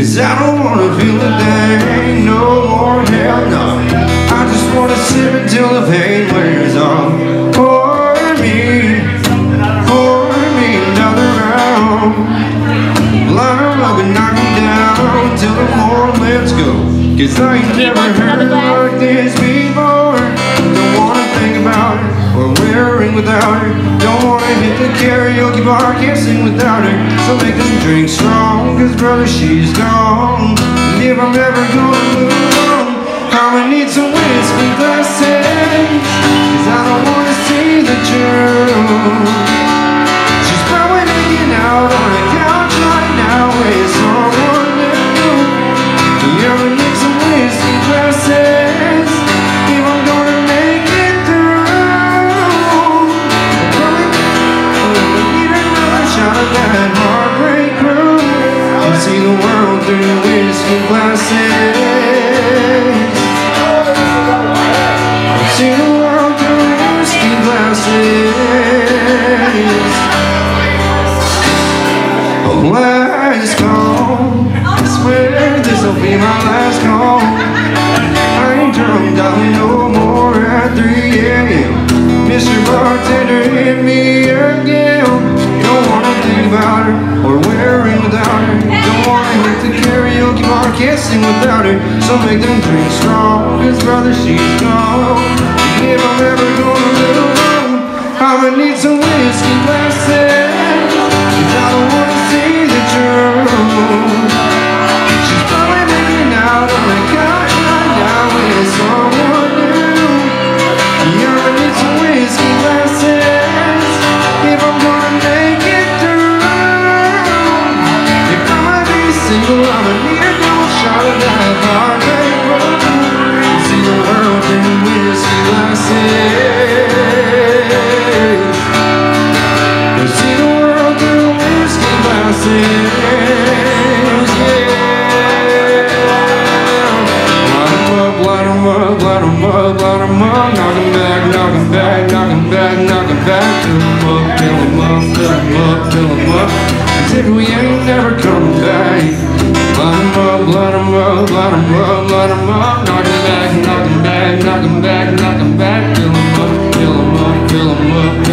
'cause I don't wanna feel a thing no more, hell no. I just wanna sip until the pain wears off. Pour me another round. Line 'em up and knock 'em down till the morning, let's go. 'Cause I ain't never heard like this before. Don't wanna think about it or wear a ring without her. Don't wanna hit the karaoke bar, can't sing without her. So make them drink strong, 'cause brother, she's gone. And if I'm ever gonna move on, I'ma need some whiskey glasses, 'cause I don't wanna see the truth. She's probably making out on a couch right now with someone new. Yeah, we need some whiskey glasses if I'm gonna make it through. We need another shot of that heartbreak crew. And see the world through whiskey glasses. See the world through whiskey glasses. Oh, last call. I swear this'll be my last call. I ain't drunk, darling, no more at 3 a.m. Mr. Bartender, hit me again. Don't wanna think about her or wear a ring without her. Don't wanna hit the karaoke bar, can't sing without her. So make them drink strong, 'cause brother, she's gone. And if I'm ever gonna live on, I'ma need some whiskey glasses, 'cause I don't wanna see the truth. She's probably making out on the couch right now with someone new. Yeah, I need some whiskey glasses if I'm gonna make it through. If I'ma be single, I'ma need a cold shot of that heartbreak road. See the world through whiskey glasses. See the world through whiskey glasses. Light 'em up, light 'em up, light 'em up. Knock 'em back, knock 'em back, knock 'em back, knock 'em back. Fill 'em up, fill 'em up, fill 'em up, fill 'em up. 'Cause if we ain't never coming back. Light 'em up, light 'em up, light 'em up, light 'em up. Knock 'em back, knock 'em back, knock 'em back, knock 'em back. Fill 'em up, fill 'em up, fill 'em up.